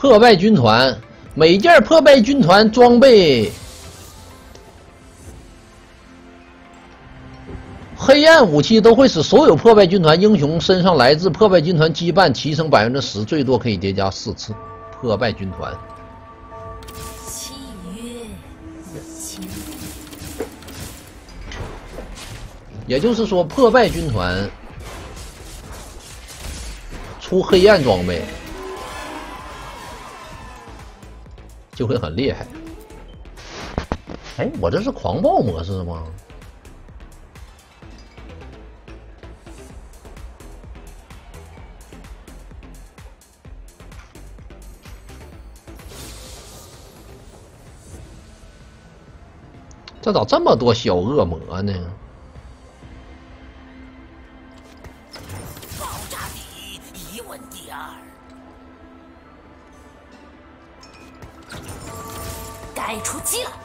破败军团，每件破败军团装备黑暗武器都会使所有破败军团英雄身上来自破败军团羁绊提升10%，最多可以叠加4次。破败军团。 契约签。 也就是说，破败军团出黑暗装备就会很厉害。哎，我这是狂暴模式吗？这咋这么多小恶魔呢？ 爆炸第一，疑问第二。该出击了。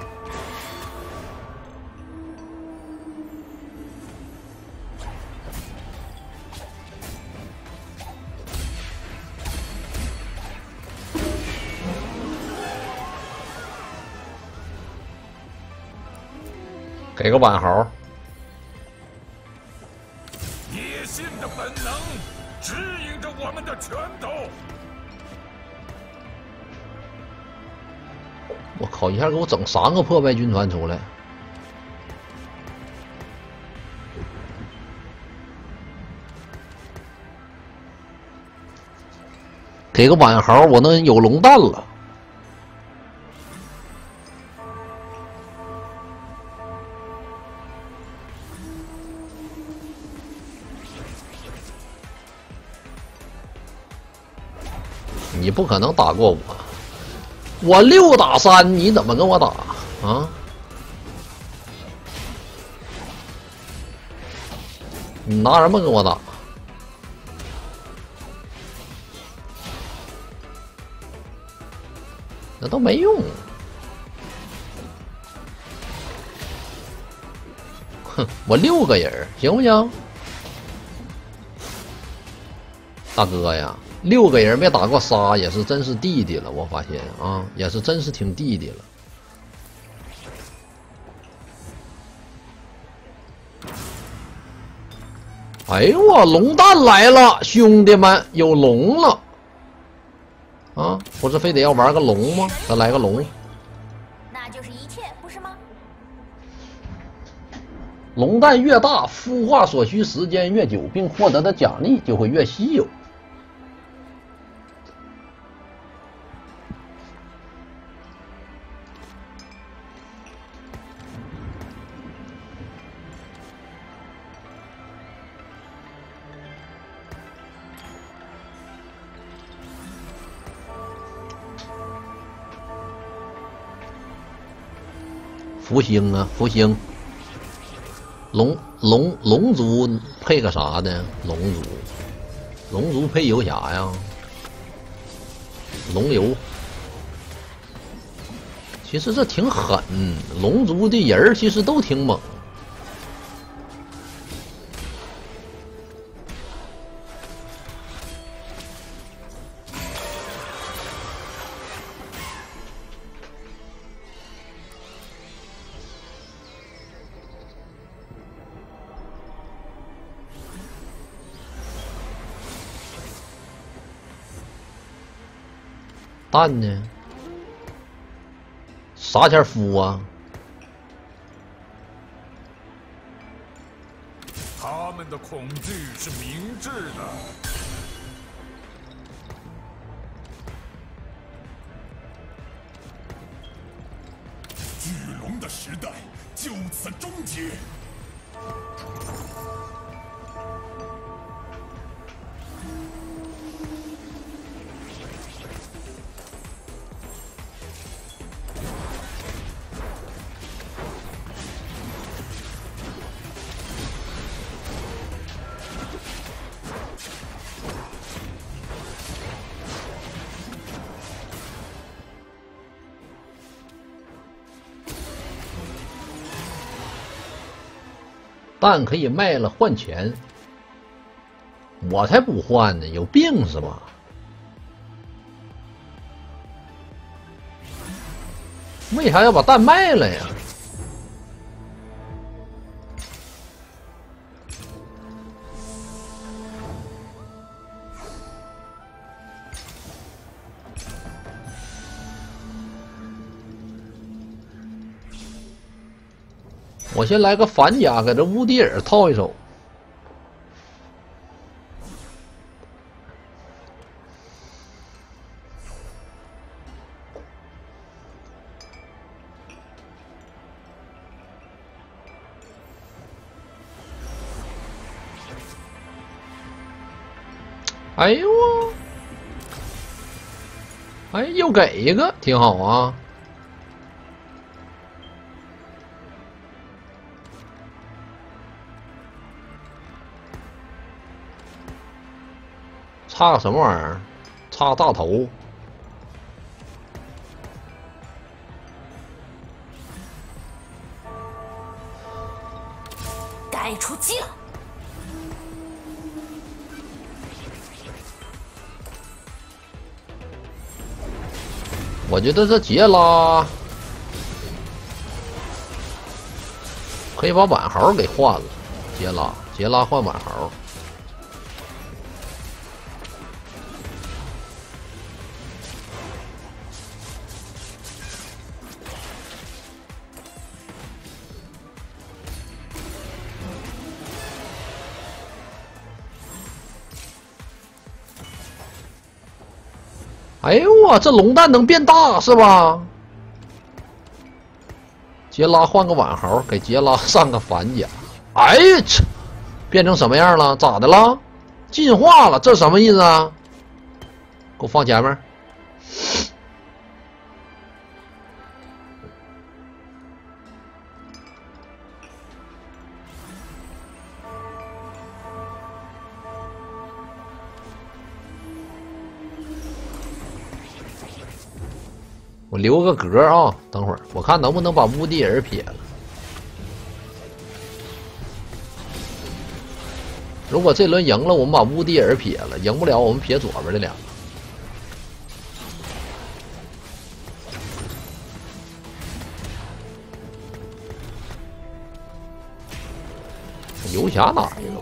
给个挽豪。 野性的本能指引着我们的拳头。 我靠！一下给我整3个破败军团出来。给个挽豪，我能有龙蛋了。你不可能打过我6打3，你怎么跟我打啊？你拿什么跟我打？那都没用。哼，我6个人行不行？大哥呀，6个人没打过仨，也是真是弟弟了。我发现啊，也是真是挺弟弟了。哎呦我龙蛋来了，兄弟们，有龙了啊！不是非得要玩个龙吗？再来个龙， 那就是一切，不是吗？ 龙蛋越大，孵化所需时间越久，并获得的奖励就会越稀有。福星啊，福星！龙族配个啥呢？龙族配游侠呀，龙游。其实这挺狠，龙族的人其实都挺猛。蛋呢？啥前孵啊？ 他们的恐惧是明智的。巨龙的时代就此终结。 蛋可以卖了换钱，我才不换呢，有病是吧？ 为啥要把蛋卖了呀？我先来个反甲，给这乌迪尔套一手。哎呦啊！哎，又给一个，挺好啊。插个什么玩意儿？插个大头。 该出击了。 我觉得这杰拉可以把晚豪给换了。杰拉换晚豪。哎呦我这龙蛋能变大是吧？杰拉换个晚豪，给杰拉上个反甲。哎呀，变成什么样了？咋的了？进化了，这什么意思啊？给我放前面。我留个格啊，等会儿我看能不能把乌迪尔撇了。如果这轮赢了，我们把乌迪尔撇了；赢不了，我们撇左边的两个。游侠哪一个？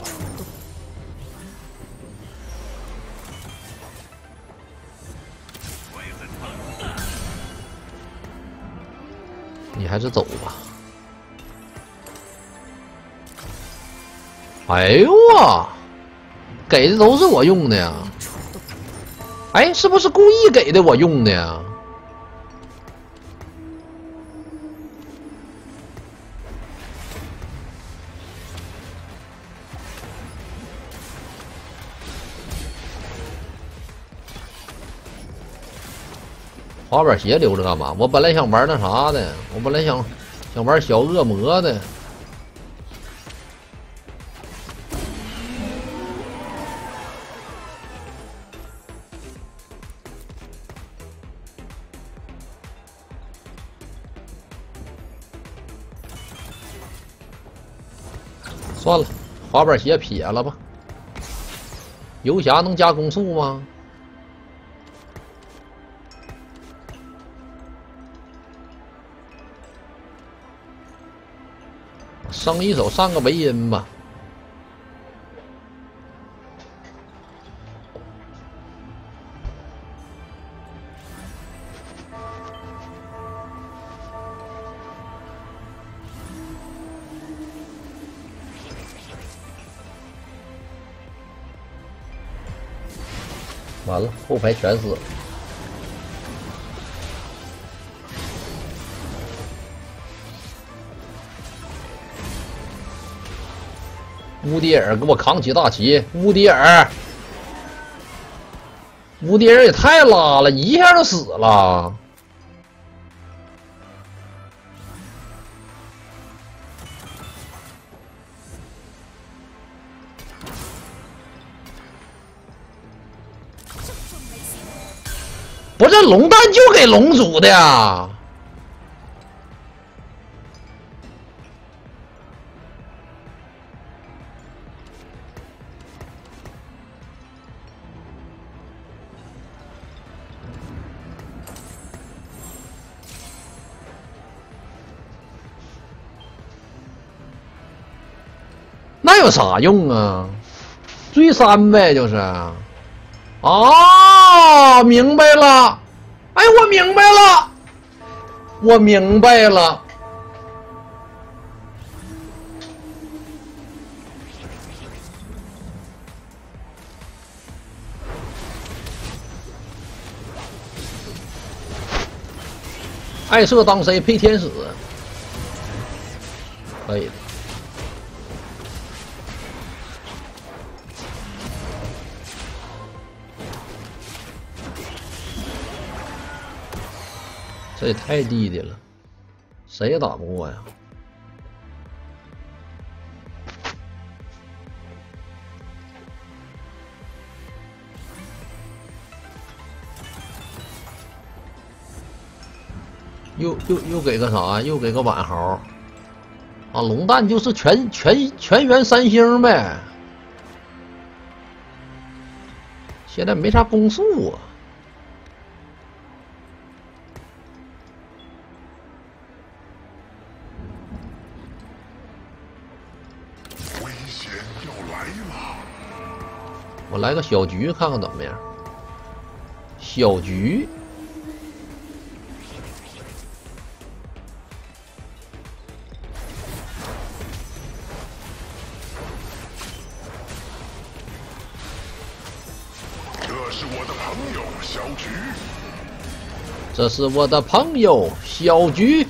你还是走吧。哎呦啊，给的都是我用的呀！哎，是不是故意给的我用的呀？滑板鞋留着干嘛？我本来想玩那啥的，我本来想玩小恶魔的。算了，滑板鞋撇了吧。游侠能加攻速吗？升一手上个维因吧。完了，后排全死了。乌迪尔给我扛起大旗！乌迪尔也太拉了，一下就死了。不是龙蛋就给龙族的呀？ 那有啥用啊？追3呗，就是。哦，明白了。哎，我明白了，我明白了。爱色当谁配天使，可以的。这也太弟弟了，谁也打不过呀！又给个啥？又给个晚豪啊！龙蛋就是全员3星呗。现在没啥攻速啊。 危险要来了！ 我来个小局看看怎么样？小局。这是我的朋友小菊。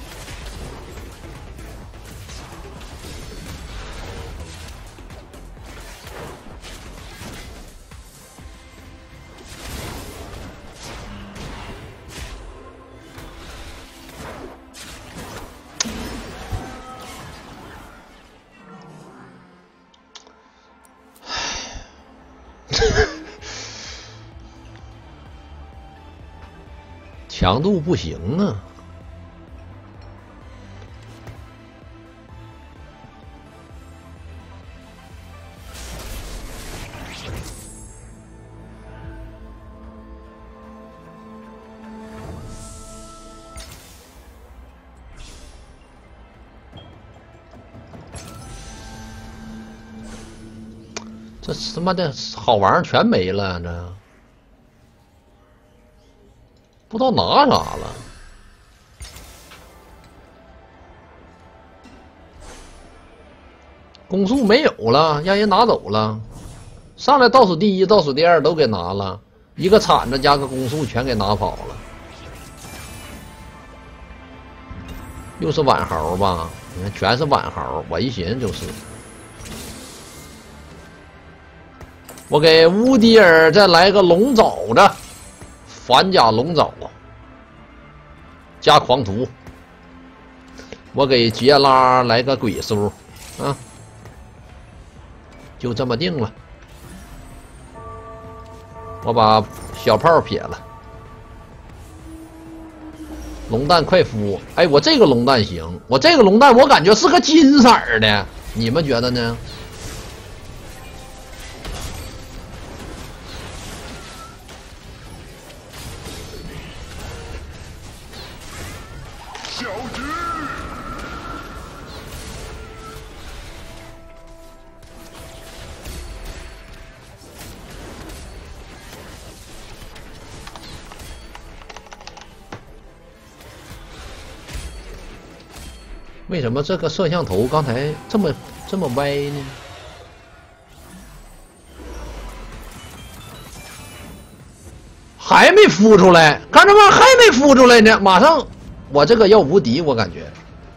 强度不行啊！这他妈的好玩意儿全没了，这。不知道拿啥了，攻速没有了，让人拿走了。上来倒数第1、倒数第2都给拿了，一个铲子加个攻速全给拿跑了。又是晚豪吧？你看全是晚豪，我一寻思就是。我给乌迪尔再来个龙爪子。反甲龙爪加狂徒，我给杰拉来个鬼书啊，就这么定了。我把小炮撇了，龙蛋快孵！哎，我这个龙蛋行，我这个龙蛋我感觉是个金色的，你们觉得呢？为什么这个摄像头刚才这么歪呢？还没孵出来，看着吗？还没孵出来呢，马上我这个要无敌，我感觉。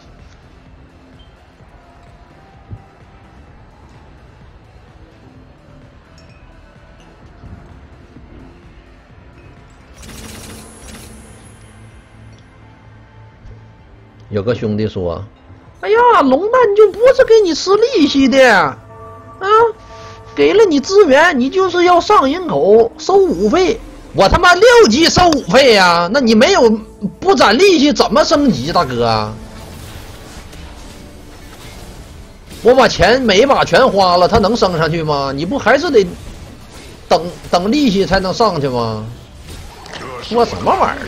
有个兄弟说：“哎呀，龙蛋就不是给你吃利息的，啊，给了你资源，你就是要上营口收5费。我他妈6级收5费呀，那你没有不攒利息怎么升级，大哥？我把钱每一把全花了，他能升上去吗？你不还是得等利息才能上去吗？说什么玩意儿？”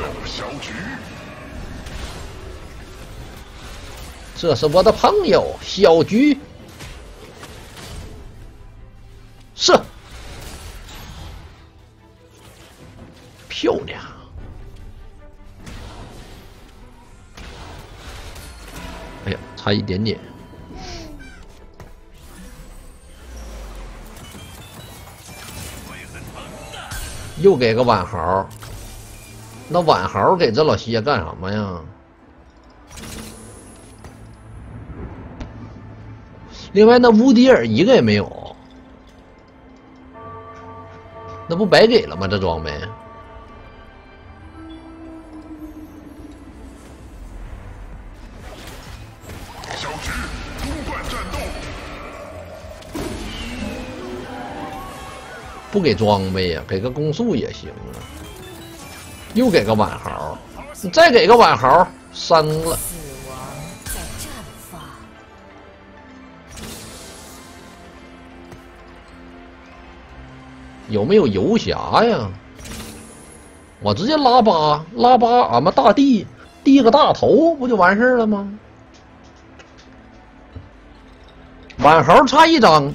这是我的朋友小菊， 是，漂亮。哎呀，差一点点。又给个晚豪，那晚豪给这老些干什么呀？另外，那乌迪尔一个也没有，那不白给了吗？这装备。 小菊，中断战斗。 不给装备呀，给个攻速也行啊。又给个晚豪，你再给个晚豪，3了。 死亡在绽放。 有没有游侠呀？我直接拉8，俺们大地递个大头，不就完事了吗？晚豪差1张。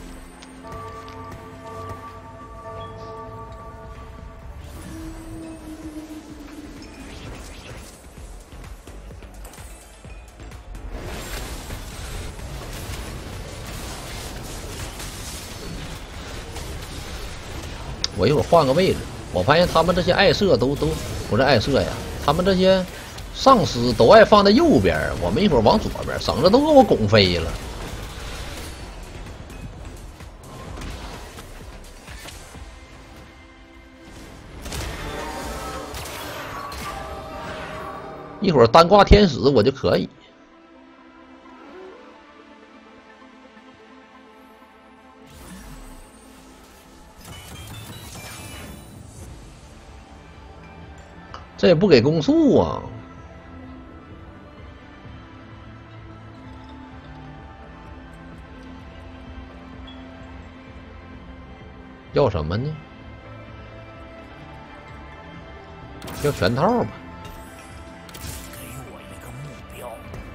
我一会儿换个位置，我发现他们这些爱射都不是爱射呀，他们这些丧尸都爱放在右边，我们一会儿往左边，省着都给我拱飞了。一会儿单挂天使我就可以。这也不给攻速啊！要什么呢？要全套吧。 给我一个目标。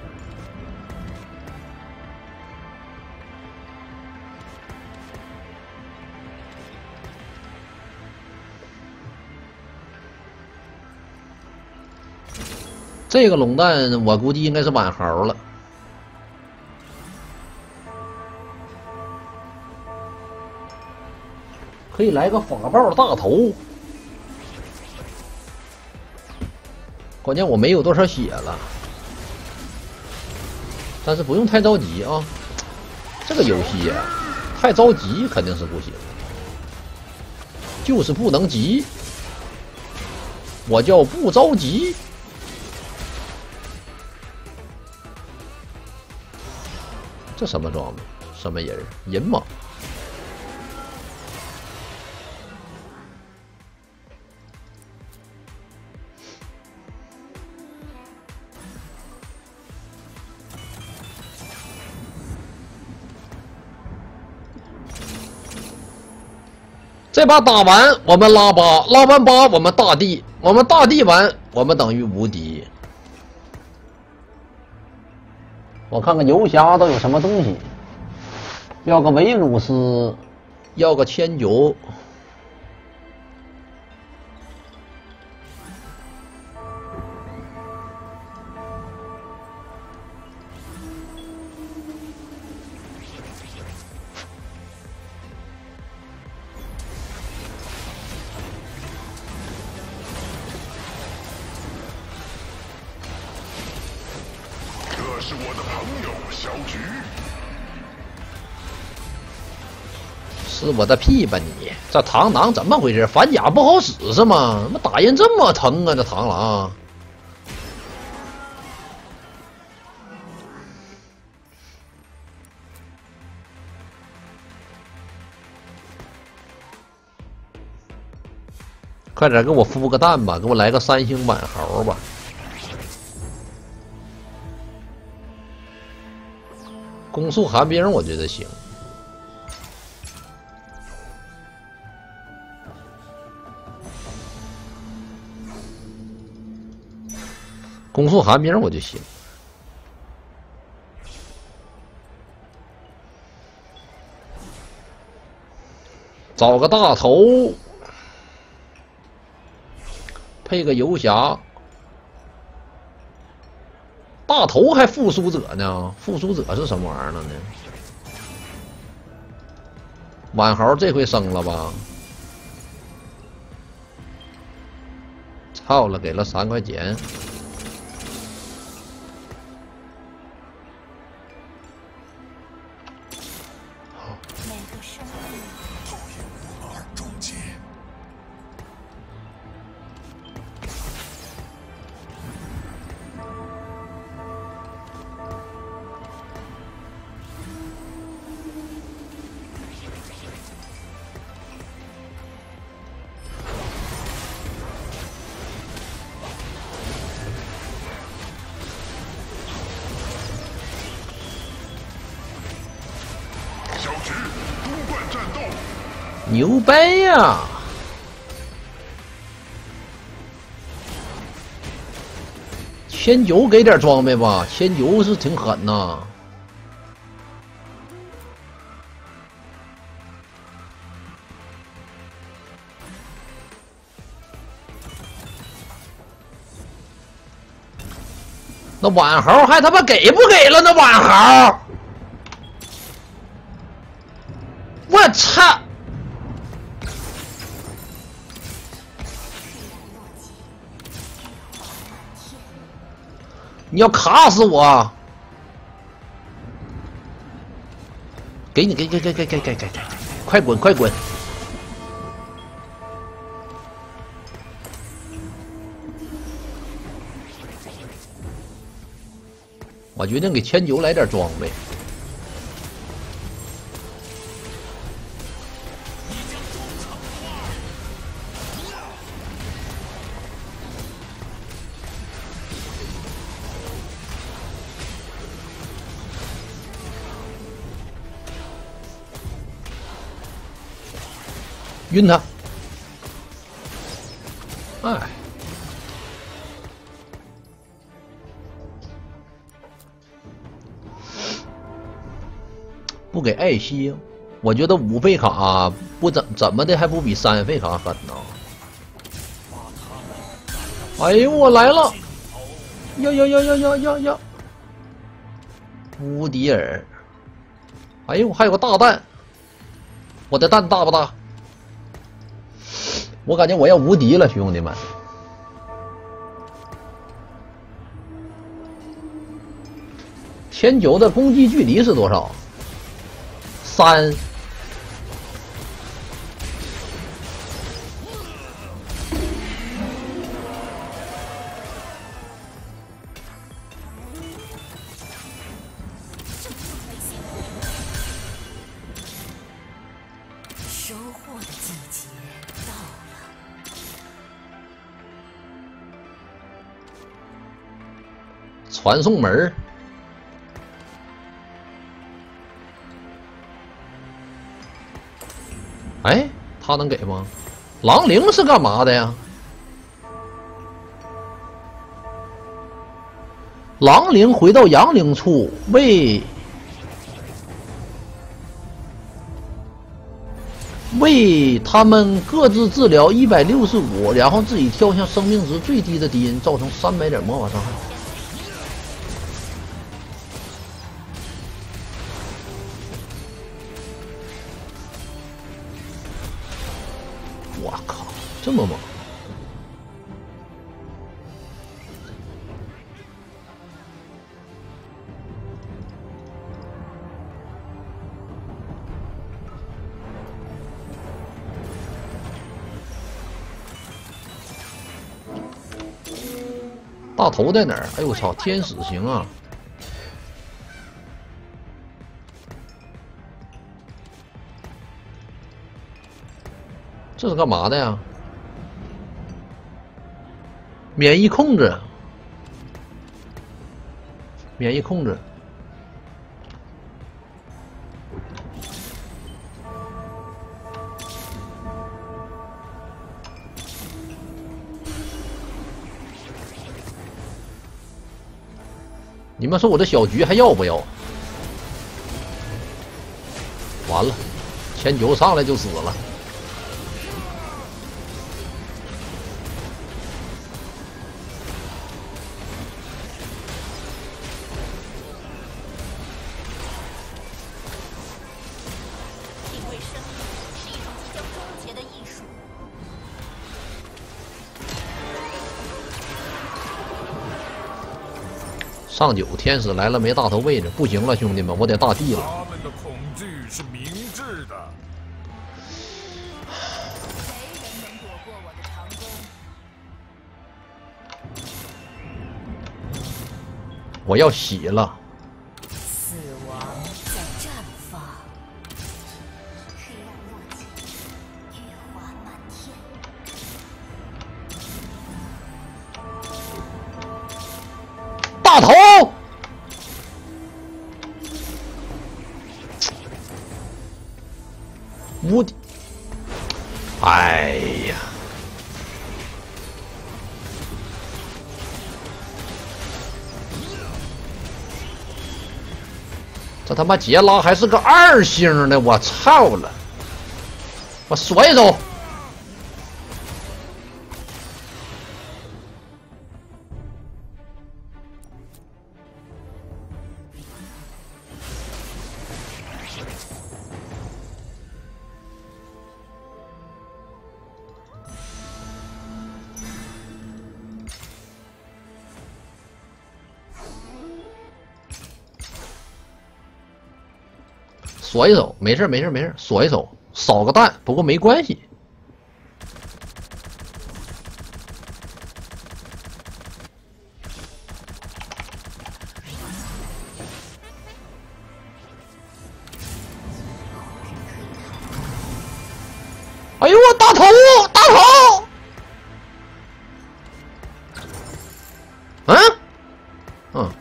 这个龙蛋我估计应该是晚豪了。可以来个法爆大头，关键我没有多少血了，但是不用太着急啊。这个游戏呀，太着急肯定是不行，就是不能急。我叫不着急。这什么装备？什么人？银吗？这把打完，我们拉8，拉完8，我们大地，我们大地完，我们等于无敌。我看看游侠都有什么东西，要个维鲁斯，要个千九， 这是我的朋友小菊。 是我的屁吧你！这螳螂怎么回事？反甲不好使是吗？怎么打人这么疼啊？这螳螂！快点给我孵个蛋吧，给我来个3星晚豪吧。攻速寒冰我觉得行。攻速寒冰我就行。 找个大头，配个游侠。大头还复苏者呢？复苏者是什么玩意儿了呢？晚豪这回升了吧？操了，给了3块钱。 每个生命都以无而终结。小菊，东冠战斗。 牛掰呀！千九给点装备吧，千九是挺狠呐。那晚豪还他妈给不给了？那晚豪，我操！你要卡死我！给你，给，快滚，快滚！我决定给千九来点装备。晕他！哎，不给艾希，我觉得5费卡不怎么的还不比3费卡狠呢。哎呦，我来了！呀！乌迪尔！哎呦，还有个大蛋，我的蛋大不大？我感觉我要无敌了，兄弟们！千九的攻击距离是多少？3。 收获的季节到了。 传送门儿。哎，他能给吗？狼灵是干嘛的呀？狼灵回到阳灵处，为他们各自治疗165，然后自己跳向生命值最低的敌人，造成300点魔法伤害。我靠，这么猛！大头在哪儿？哎呦我操，天使行啊！这是干嘛的呀？免疫控制，免疫控制。你们说我这小局还要不要？完了，千九上来就死了。 上9，天使来了没大头位置，不行了，兄弟们，我得大地了。 他们的恐惧是明智的。 没人能躲过我的长弓。 我要洗了。 死亡在绽放。黑暗落尽，雨华满天。 大头，无敌！哎呀，这他妈杰拉还是个2星呢！我操了！我甩手。锁一手，没事没事没事，锁一手，少个蛋，不过没关系。哎呦我大头，大头！嗯，嗯。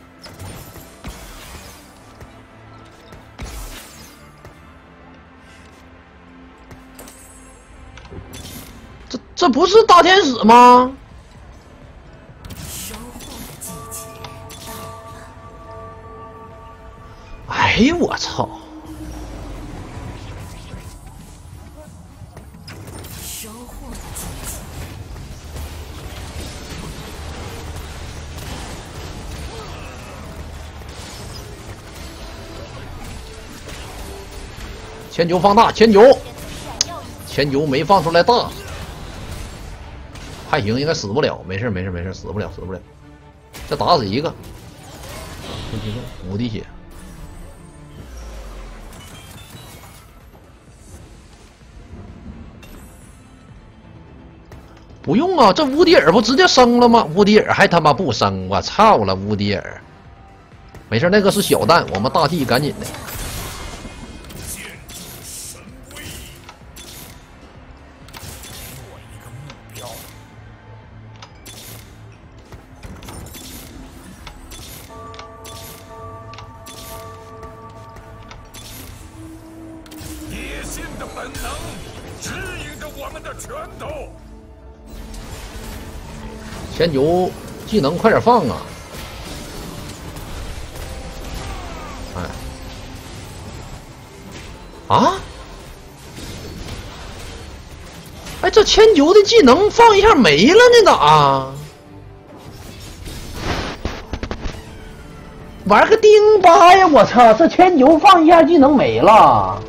这不是大天使吗？ 收获的季节到了。 哎呦我操！ 收获的季节。 千9放大，千9，千9没放出来大。还行，应该死不了，没事没事没事，死不了死不了。再打死一个，5滴血。不用啊，这乌迪尔不直接升了吗？乌迪尔还他妈不升，我操了乌迪尔！没事，那个是小蛋，我们大地赶紧的。 本能指引着我们的拳头。 千9技能快点放啊！哎，啊！哎，这千9的技能放一下没了呢，咋？玩个丁巴呀！我操，这千9放一下技能没了。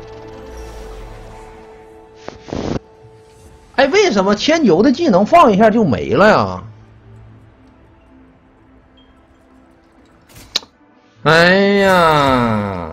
哎，为什么千9的技能放一下就没了呀？哎呀！